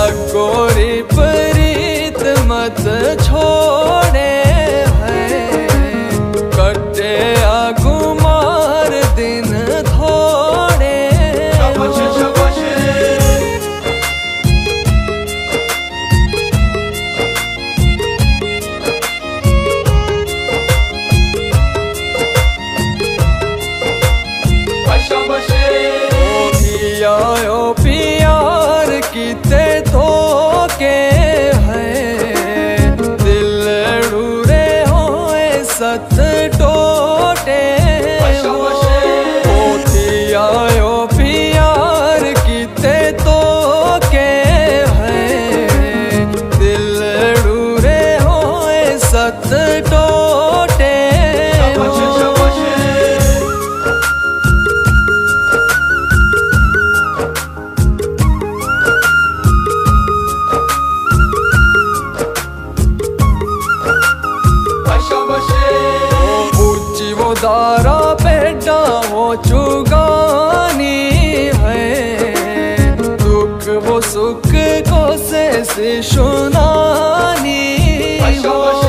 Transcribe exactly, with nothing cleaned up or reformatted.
अगोरी प्रीत मत छोड़े हैं, कटे अगुमार दिन थोड़े। शाबाश शाबाश शाबाश। पियायो प्यार किते धोखे हैं, दिल डूरे होए सत टोटे। पियायो प्यार किते धोखे हैं, दिल डूरे होए सत टोटे। ऊंची वो दारा बेटा वो चुगानी है, दुख वो सुख को से सुनानी।